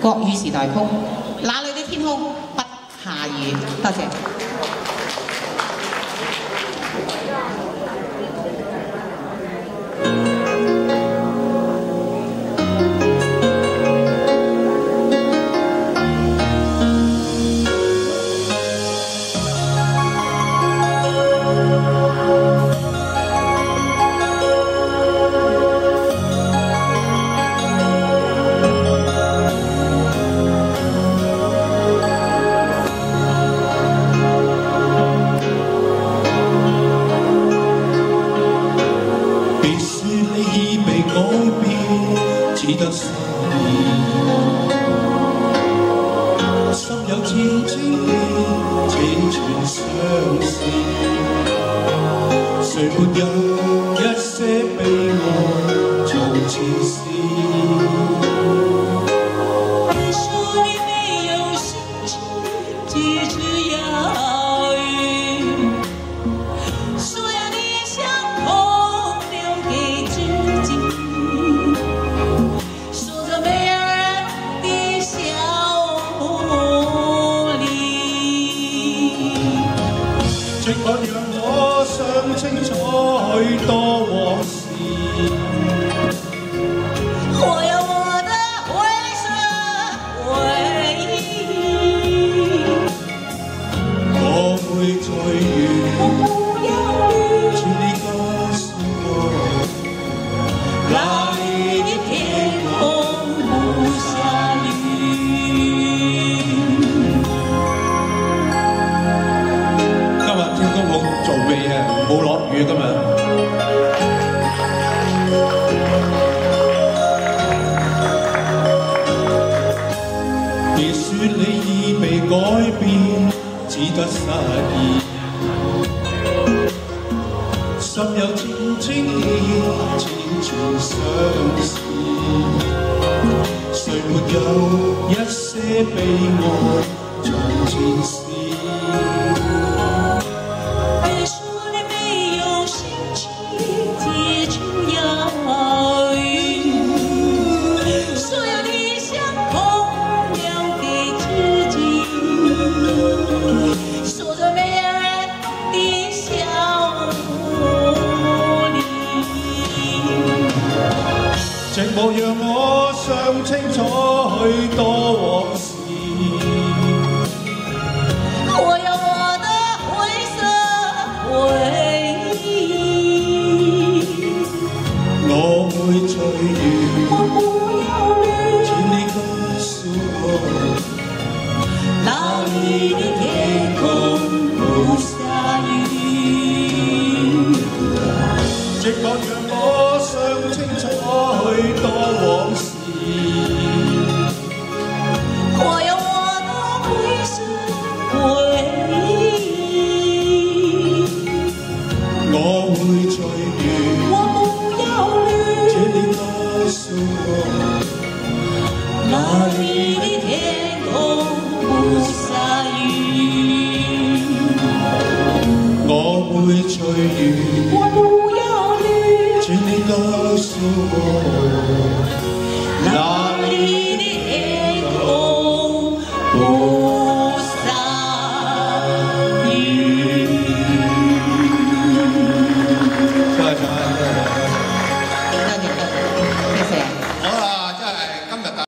國語時代曲《哪裏的天空不下雨》，多謝。 只得失意，心有千千遍，千串相思。誰沒有一些悲哀從前事？ 別說你沒有心情，只知遙遠。所有理想空留給自己。 寂寞讓我想清楚許多往事， 我有我的灰色回憶， 我會隨緣， 我不要慮， 請你告訴我，哪裏的天空不下雨。做味啊，冇落雨今日。別說你已被改變，只得失意。心有千千遍，千串相思。誰沒有一些悲哀從前事？ 说着没人的笑里， 寂寞讓我想清楚許多往事。 我有我的灰色回憶， 我會隨緣， 我不要慮， 請你告訴我， 哪裏的天空不下雨？ 寂寞讓我想清楚許多往事。 我有我的灰色回憶， 我會隨緣， 我不要慮， 請你告訴我，哪裏